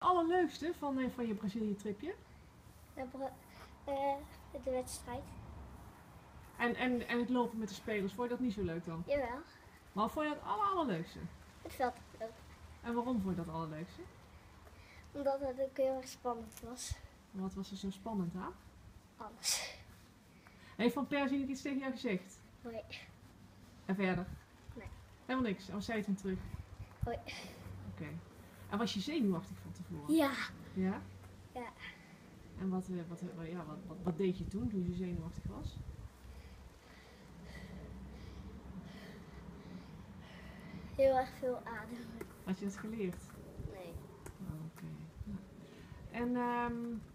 allerleukste van je Brazilië-tripje? De wedstrijd. En het lopen met de spelers, vond je dat niet zo leuk dan? Jawel. Maar vond je dat allerleukste? Het veld lopen. En waarom vond je dat allerleukste? Omdat het ook heel erg spannend was. Wat was er zo spannend aan? Alles. Heeft Van Persie niet iets tegen jou gezegd? Hoi. En verder? Nee. Helemaal niks. En wat zei je toen terug? Hoi. Oké. En was je zenuwachtig van tevoren? Ja. Ja? Ja. En wat deed je toen je zenuwachtig was? Heel erg veel ademen. Had je dat geleerd? Nee. Oh, oké. Ja. En